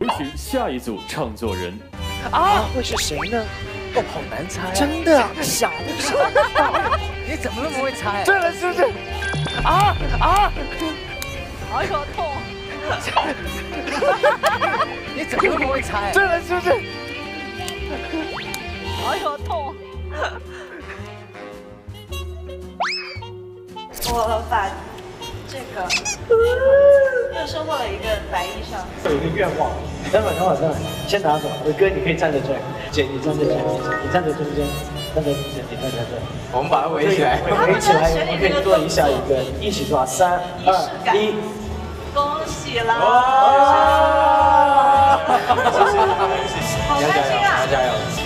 取下一组唱作人。 啊，会是谁呢？哦，好难猜啊！真的，想不到，你怎么那么会猜？对了，是不是？啊！ 哎呦痛！ 你怎么那么会猜？对了，是不是？ 哎呦痛！我把这个又收获了一个白衣裳。 有一个愿望，等会，先拿走。我哥，你可以站在这儿，姐你站在这儿，你站在中间，站在中间，你站在这儿。我们把它围起来，围起来，我们可以做一下一个，一起做，3、2、1。 恭喜啦！ 谢谢， 好开心啊！ 加油！